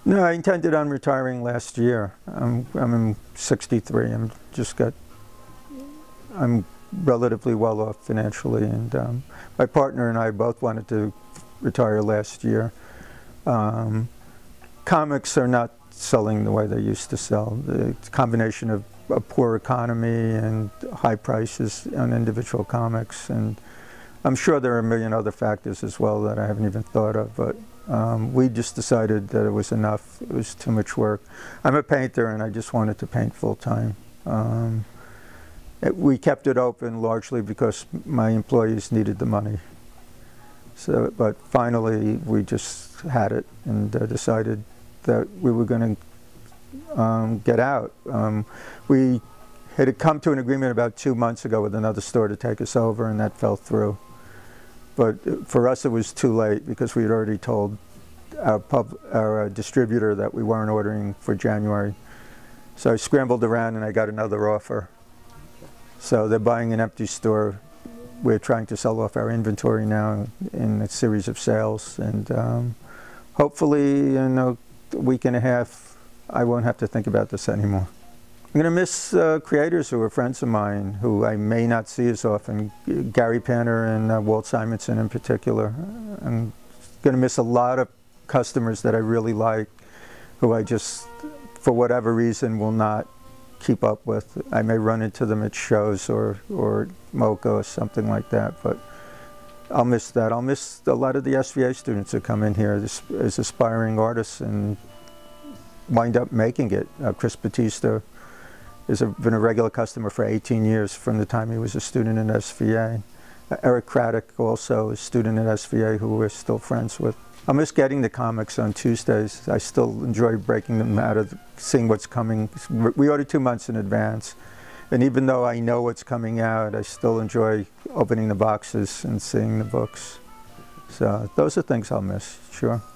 No, I intended on retiring last year. I'm 63. I'm relatively well off financially, and my partner and I both wanted to retire last year. Comics are not selling the way they used to sell. The combination of a poor economy and high prices on individual comics, and I'm sure there are a million other factors as well that I haven't even thought of, but we just decided that it was enough. It was too much work. I'm a painter, and I just wanted to paint full-time. We kept it open largely because my employees needed the money. So, but finally, we just had it and decided that we were going to get out. We had come to an agreement about 2 months ago with another store to take us over, and that fell through. But for us, it was too late because we had already told our distributor that we weren't ordering for January. So I scrambled around and I got another offer. So they're buying an empty store. We're trying to sell off our inventory now in a series of sales, and hopefully in a week and a half, I won't have to think about this anymore. I'm going to miss creators who are friends of mine who I may not see as often, Gary Panter and Walt Simonson in particular. I'm going to miss a lot of customers that I really like, who I just, for whatever reason, will not keep up with. I may run into them at shows or MoCA or something like that, but I'll miss that. I'll miss a lot of the SVA students who come in here as aspiring artists and wind up making it. Chris Batista has been a regular customer for 18 years from the time he was a student in SVA. Eric Craddock, also a student at SVA who we're still friends with. I miss getting the comics on Tuesdays. I still enjoy breaking them out of seeing what's coming. We order 2 months in advance, and even though I know what's coming out, I still enjoy opening the boxes and seeing the books. So those are things I'll miss, sure.